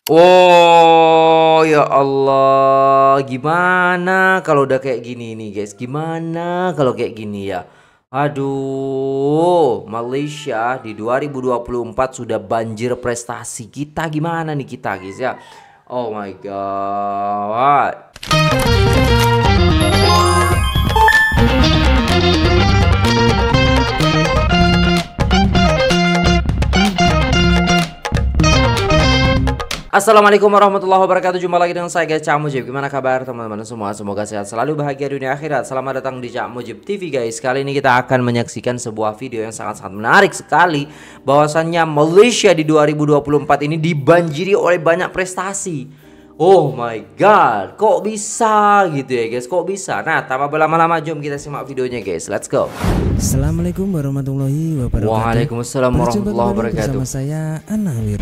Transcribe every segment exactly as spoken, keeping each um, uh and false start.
Oh ya Allah, gimana kalau udah kayak gini nih guys? Gimana kalau kayak gini ya? Aduh, Malaysia di dua ribu dua puluh empat sudah banjir prestasi kita. Gimana nih kita guys ya? Oh my god. Assalamualaikum warahmatullahi wabarakatuh. Jumpa lagi dengan saya guys, Cak Mujib. Gimana kabar teman-teman semua? Semoga sehat selalu, bahagia dunia akhirat. Selamat datang di Cak Mujib T V guys. Kali ini kita akan menyaksikan sebuah video yang sangat-sangat menarik sekali. Bahwasannya Malaysia di dua ribu dua puluh empat ini dibanjiri oleh banyak prestasi. Oh my god, kok bisa gitu ya guys? Kok bisa? Nah, tanpa berlama-lama jom kita simak videonya guys. Let's go. Assalamualaikum warahmatullahi wabarakatuh. Waalaikumsalam warahmatullahi wabarakatuh. Bersama saya Anawir.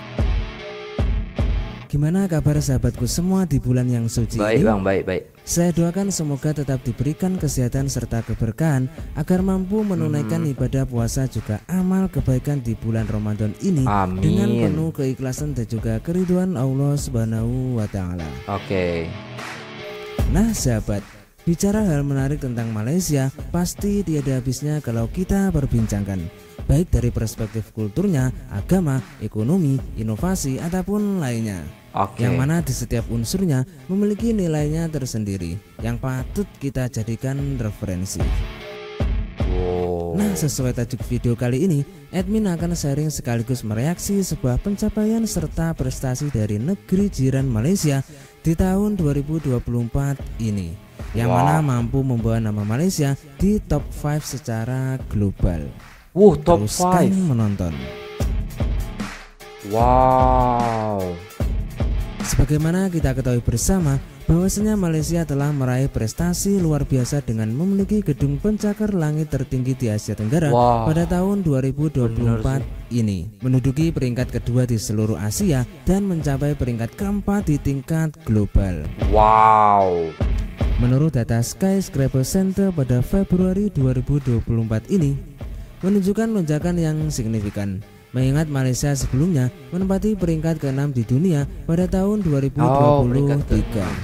Gimana kabar sahabatku semua di bulan yang suci Baik ini? bang, baik baik. Saya doakan semoga tetap diberikan kesehatan serta keberkahan agar mampu menunaikan hmm. ibadah puasa juga amal kebaikan di bulan Ramadan ini. Amin. Dengan penuh keikhlasan dan juga keriduan Allah Subhanahu wa taala. Oke. Nah sahabat, bicara hal menarik tentang Malaysia pasti tiada habisnya kalau kita perbincangkan, baik dari perspektif kulturnya, agama, ekonomi, inovasi, ataupun lainnya. Oke. Yang mana di setiap unsurnya memiliki nilainya tersendiri yang patut kita jadikan referensi. Wow. Nah, sesuai tajuk video kali ini, admin akan sharing sekaligus mereaksi sebuah pencapaian serta prestasi dari negeri jiran Malaysia di tahun dua ribu dua puluh empat ini, yang wow. mana mampu membawa nama Malaysia di top lima secara global. Wuh, top Teruskan lima menonton. Wow. Sebagaimana kita ketahui bersama bahwasanya Malaysia telah meraih prestasi luar biasa dengan memiliki gedung pencakar langit tertinggi di Asia Tenggara wow. pada tahun dua ribu dua puluh empat ini, menduduki peringkat kedua di seluruh Asia dan mencapai peringkat keempat di tingkat global. Wow. Menurut data Skyscraper Center pada Februari dua ribu dua puluh empat ini menunjukkan lonjakan yang signifikan, mengingat Malaysia sebelumnya menempati peringkat keenam di dunia pada tahun dua ribu dua puluh tiga. Oh,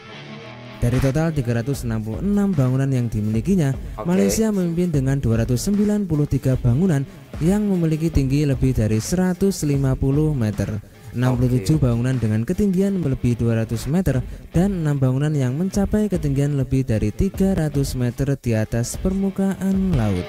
dari total tiga ratus enam puluh enam bangunan yang dimilikinya, okay. Malaysia memimpin dengan dua ratus sembilan puluh tiga bangunan yang memiliki tinggi lebih dari seratus lima puluh meter, enam puluh tujuh okay. bangunan dengan ketinggian lebih dua ratus meter, dan enam bangunan yang mencapai ketinggian lebih dari tiga ratus meter di atas permukaan laut.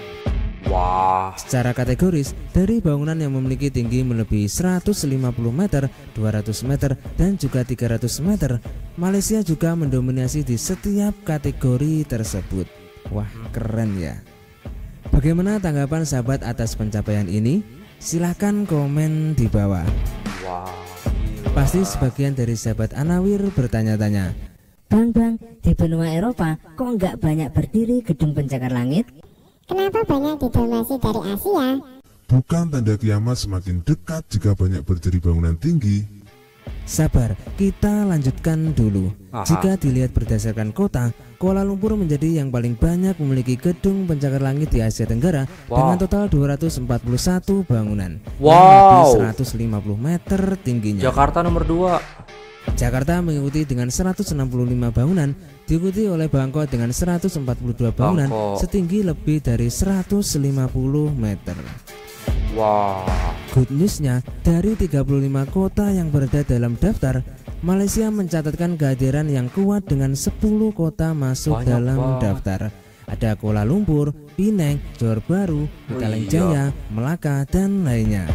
Wah. Secara kategoris, dari bangunan yang memiliki tinggi melebihi seratus lima puluh meter, dua ratus meter, dan juga tiga ratus meter, Malaysia juga mendominasi di setiap kategori tersebut. Wah, keren ya. Bagaimana tanggapan sahabat atas pencapaian ini? Silahkan komen di bawah. Wow. Pasti sebagian dari sahabat Anawir bertanya-tanya, Bang, bang, di benua Eropa kok nggak banyak berdiri gedung pencakar langit? Kenapa banyak didominasi dari Asia? Bukan tanda kiamat semakin dekat jika banyak berdiri bangunan tinggi? Sabar, kita lanjutkan dulu. Aha. Jika dilihat berdasarkan kota, Kuala Lumpur menjadi yang paling banyak memiliki gedung pencakar langit di Asia Tenggara. Wow. Dengan total dua ratus empat puluh satu bangunan. Wow. Yang seratus lima puluh meter tingginya. Jakarta nomor dua. Jakarta mengikuti dengan seratus enam puluh lima bangunan, diikuti oleh Bangkok dengan seratus empat puluh dua bangunan Bangkok. Setinggi lebih dari seratus lima puluh meter. Wow. Good newsnya, dari tiga puluh lima kota yang berada dalam daftar, Malaysia mencatatkan kehadiran yang kuat dengan sepuluh kota masuk banyak dalam banget. daftar. Ada Kuala Lumpur, Penang, Johor Bahru, Petaling Jaya, Melaka, dan lainnya.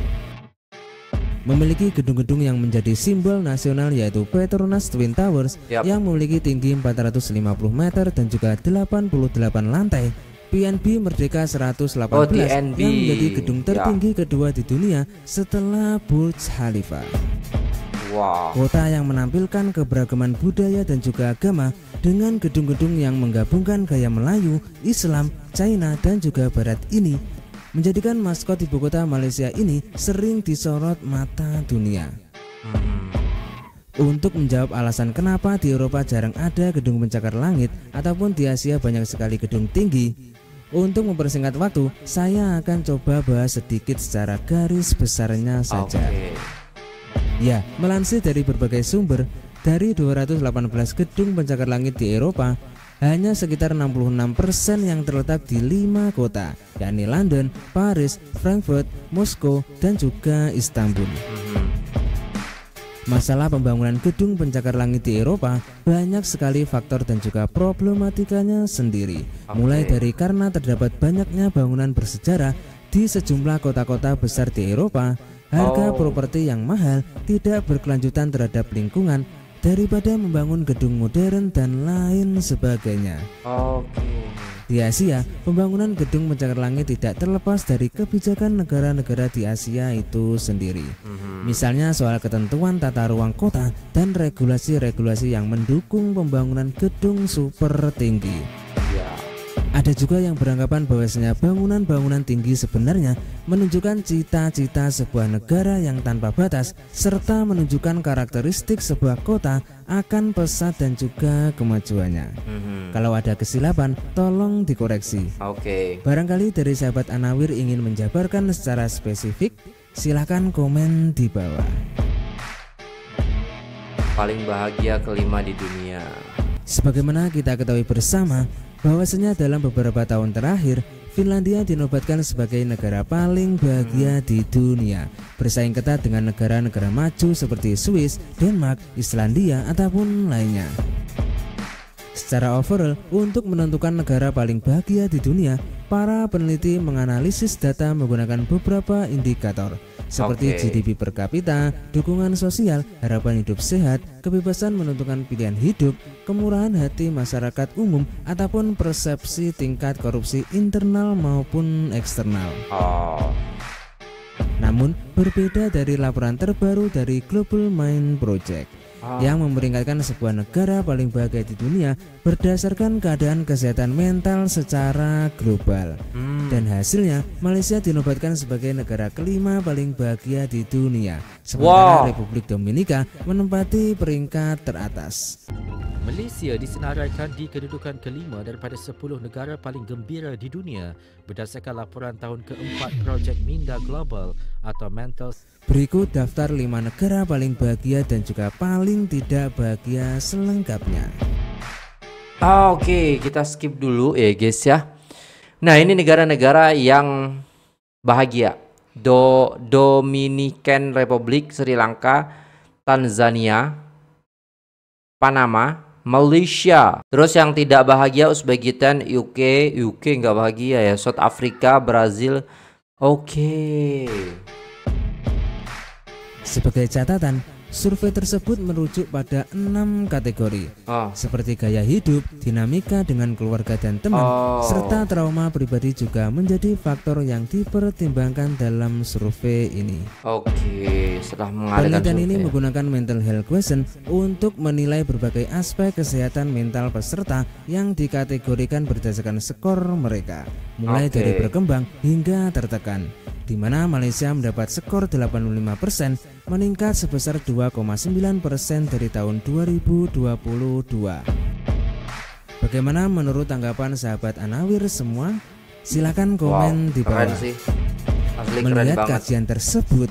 Memiliki gedung-gedung yang menjadi simbol nasional yaitu Petronas Twin Towers yep. yang memiliki tinggi empat ratus lima puluh meter dan juga delapan puluh delapan lantai. P N B Merdeka seratus delapan belas oh, yang menjadi gedung tertinggi ya. kedua di dunia setelah Burj Khalifa. Wow. Kota yang menampilkan keberagaman budaya dan juga agama dengan gedung-gedung yang menggabungkan gaya Melayu, Islam, China, dan juga Barat ini menjadikan maskot ibu kota Malaysia ini sering disorot mata dunia. Hmm. Untuk menjawab alasan kenapa di Eropa jarang ada gedung pencakar langit ataupun di Asia banyak sekali gedung tinggi, untuk mempersingkat waktu, saya akan coba bahas sedikit secara garis besarnya saja. Okay. Ya, melansir dari berbagai sumber, dari dua ratus delapan belas gedung pencakar langit di Eropa, hanya sekitar enam puluh enam persen yang terletak di lima kota, yakni London, Paris, Frankfurt, Moskow, dan juga Istanbul. Masalah pembangunan gedung pencakar langit di Eropa banyak sekali faktor dan juga problematikanya sendiri. Okay. Mulai dari karena terdapat banyaknya bangunan bersejarah di sejumlah kota-kota besar di Eropa, harga oh. properti yang mahal, tidak berkelanjutan terhadap lingkungan, daripada membangun gedung modern dan lain sebagainya. Oke. Di Asia, pembangunan gedung pencakar langit tidak terlepas dari kebijakan negara-negara di Asia itu sendiri. Mm-hmm. Misalnya soal ketentuan tata ruang kota dan regulasi-regulasi yang mendukung pembangunan gedung super tinggi. Ya. Ada juga yang beranggapan bahwasanya bangunan-bangunan tinggi sebenarnya menunjukkan cita-cita sebuah negara yang tanpa batas, serta menunjukkan karakteristik sebuah kota akan pesat dan juga kemajuannya. Mm-hmm. Kalau ada kesilapan, tolong dikoreksi. Oke. Okay. Barangkali dari sahabat Anawir ingin menjabarkan secara spesifik, silahkan komen di bawah. Paling bahagia kelima di dunia. Sebagaimana kita ketahui bersama, bahwasanya dalam beberapa tahun terakhir, Finlandia dinobatkan sebagai negara paling bahagia di dunia, bersaing ketat dengan negara-negara maju seperti Swiss, Denmark, Islandia, ataupun lainnya. Secara overall, untuk menentukan negara paling bahagia di dunia, para peneliti menganalisis data menggunakan beberapa indikator seperti okay. G D P per kapita, dukungan sosial, harapan hidup sehat, kebebasan menentukan pilihan hidup, kemurahan hati masyarakat umum, ataupun persepsi tingkat korupsi internal maupun eksternal. Oh. Namun, berbeda dari laporan terbaru dari Global Mind Project oh. yang memperingkatkan sebuah negara paling bahagia di dunia berdasarkan keadaan kesehatan mental secara global. Hmm. Dan hasilnya, Malaysia dinobatkan sebagai negara kelima paling bahagia di dunia, sementara wow. Republik Dominika menempati peringkat teratas. Malaysia disenaraikan di kedudukan kelima daripada sepuluh negara paling gembira di dunia berdasarkan laporan tahun keempat Projek Minda Global atau Mental. Berikut daftar lima negara paling bahagia dan juga paling tidak bahagia selengkapnya. Ah, Oke, okay. Kita skip dulu ya guys ya. Nah, ini negara-negara yang bahagia. Do Dominican Republic, Sri Lanka, Tanzania, Panama, Malaysia. Terus yang tidak bahagia Uzbekistan, U K, U K nggak bahagia ya. South Africa, Brazil. Oke. Okay. Sebagai catatan, survei tersebut merujuk pada enam kategori oh. seperti gaya hidup, dinamika dengan keluarga dan teman, oh. serta trauma pribadi juga menjadi faktor yang dipertimbangkan dalam survei ini. Oke, setelah mengadakan penelitian survei. ini menggunakan mental health question untuk menilai berbagai aspek kesehatan mental peserta yang dikategorikan berdasarkan skor mereka, mulai okay. dari berkembang hingga tertekan, di mana Malaysia mendapat skor delapan puluh lima persen, meningkat sebesar dua koma sembilan persen dari tahun dua ribu dua puluh dua. Bagaimana menurut tanggapan sahabat Anawir semua? Silakan komen wow, di bawah. Keren sih. Asli Melihat keren kajian tersebut,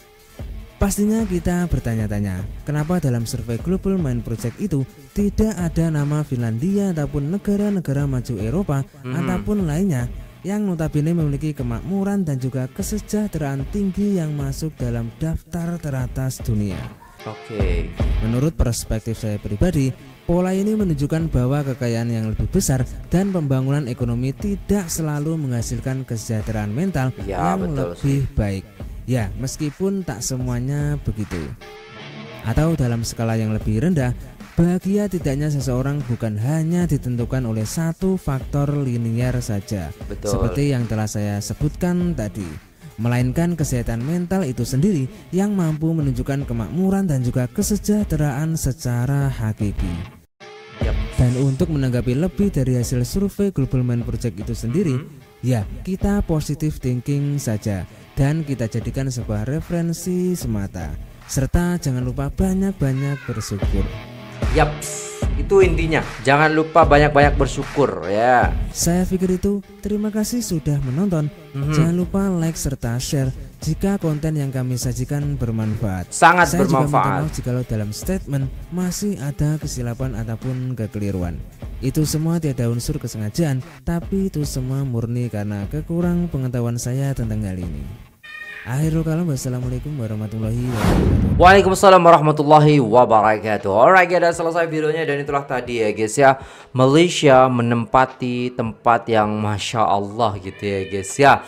pastinya kita bertanya-tanya, kenapa dalam survei Global Mind Project itu tidak ada nama Finlandia ataupun negara-negara maju Eropa hmm. ataupun lainnya yang notabene memiliki kemakmuran dan juga kesejahteraan tinggi yang masuk dalam daftar teratas dunia. Oke. Okay. Menurut perspektif saya pribadi, pola ini menunjukkan bahwa kekayaan yang lebih besar dan pembangunan ekonomi tidak selalu menghasilkan kesejahteraan mental ya, yang betul lebih sih. baik. Ya, meskipun tak semuanya begitu. Atau dalam skala yang lebih rendah, bahagia tidaknya seseorang bukan hanya ditentukan oleh satu faktor linier saja, betul. Seperti yang telah saya sebutkan tadi, melainkan kesehatan mental itu sendiri yang mampu menunjukkan kemakmuran dan juga kesejahteraan secara hakiki. Yep. Dan untuk menanggapi lebih dari hasil survei Global Mind Project itu sendiri, mm-hmm. ya kita positive thinking saja dan kita jadikan sebuah referensi semata, serta jangan lupa banyak-banyak bersyukur. Yap, itu intinya. Jangan lupa banyak-banyak bersyukur ya. Saya pikir itu. Terima kasih sudah menonton. Mm-hmm. Jangan lupa like serta share jika konten yang kami sajikan bermanfaat. Sangat Saya juga minta bermanfaat. maaf jikalau dalam statement masih ada kesilapan ataupun kekeliruan. Itu semua tiada unsur kesengajaan, tapi itu semua murni karena kekurang pengetahuan saya tentang hal ini. Akhirul kalam, wassalamualaikum warahmatullahi wabarakatuh. Waalaikumsalam warahmatullahi wabarakatuh. Alright, udah selesai videonya dan itulah tadi ya guys ya, Malaysia menempati tempat yang masya Allah gitu ya guys ya.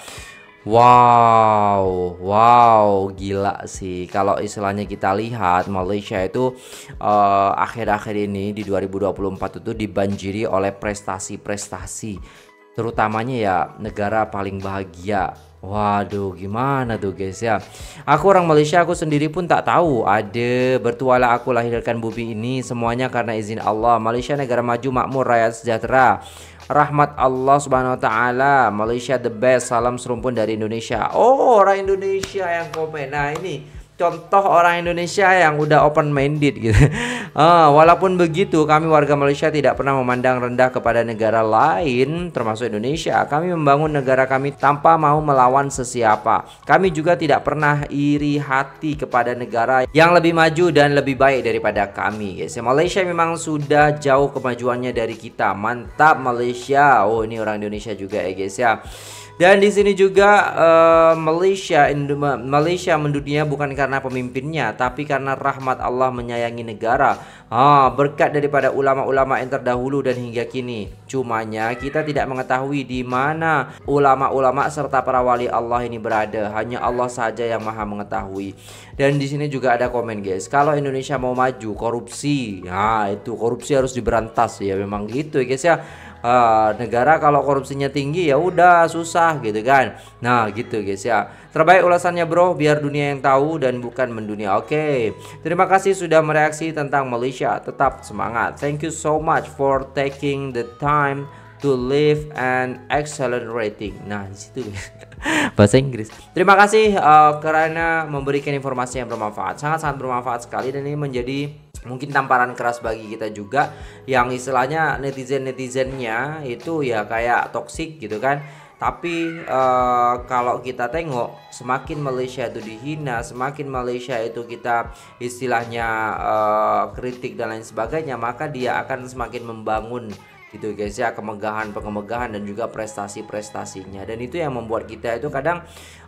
Wow, wow, gila sih. Kalau istilahnya kita lihat Malaysia itu uh, akhir-akhir ini di dua ribu dua puluh empat itu dibanjiri oleh prestasi-prestasi, terutamanya ya negara paling bahagia. Waduh, gimana tuh guys ya. Aku orang Malaysia, aku sendiri pun tak tahu ada bertuala aku lahirkan bumi ini semuanya karena izin Allah. Malaysia negara maju, makmur, rakyat sejahtera, rahmat Allah subhanahu wa ta'ala. Malaysia the best. Salam serumpun dari Indonesia. Oh, orang Indonesia yang komen. Nah ini contoh orang Indonesia yang udah open minded gitu. Ah, walaupun begitu, kami warga Malaysia tidak pernah memandang rendah kepada negara lain termasuk Indonesia. Kami membangun negara kami tanpa mau melawan sesiapa. Kami juga tidak pernah iri hati kepada negara yang lebih maju dan lebih baik daripada kami guys. Malaysia memang sudah jauh kemajuannya dari kita. Mantap Malaysia. Oh, ini orang Indonesia juga ya guys ya. Dan di sini juga uh, Malaysia Indo Malaysia mendunia bukan karena pemimpinnya, tapi karena rahmat Allah menyayangi negara. Ah, berkat daripada ulama-ulama yang terdahulu dan hingga kini. Cumanya kita tidak mengetahui di mana ulama-ulama serta para wali Allah ini berada. Hanya Allah saja yang maha mengetahui. Dan di sini juga ada komen guys, kalau Indonesia mau maju, korupsi, nah itu korupsi harus diberantas ya, memang gitu ya guys ya. Uh, negara kalau korupsinya tinggi ya udah susah gitu kan. Nah gitu guys ya. Terbaik ulasannya bro, biar dunia yang tahu dan bukan mendunia. Oke, okay. Terima kasih sudah mereaksi tentang Malaysia. Tetap semangat. Thank you so much for taking the time to live an excellent rating. Nah disitu bahasa Inggris. Terima kasih uh, karena memberikan informasi yang bermanfaat. Sangat-sangat bermanfaat sekali, dan ini menjadi mungkin tamparan keras bagi kita juga yang istilahnya netizen-netizennya itu ya kayak toksik gitu kan. Tapi uh, kalau kita tengok semakin Malaysia itu dihina, semakin Malaysia itu kita istilahnya uh, kritik dan lain sebagainya, maka dia akan semakin membangun gitu guys ya, kemegahan pengemegahan dan juga prestasi-prestasinya. Dan itu yang membuat kita itu kadang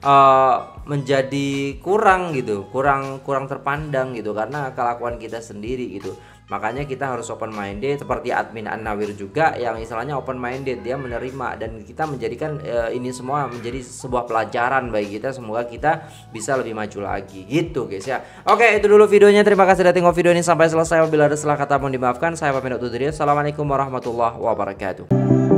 uh, menjadi kurang gitu, kurang kurang terpandang gitu karena kelakuan kita sendiri gitu. Makanya kita harus open minded seperti admin An-Nawir juga yang istilahnya open minded, dia menerima, dan kita menjadikan uh, ini semua menjadi sebuah pelajaran bagi kita. Semoga kita bisa lebih maju lagi gitu guys ya. Oke, itu dulu videonya. Terima kasih sudah tengok video ini sampai selesai. Bila ada salah kata mohon dimaafkan. Saya pamit undur diri. Assalamualaikum warahmatullahi wabarakatuh.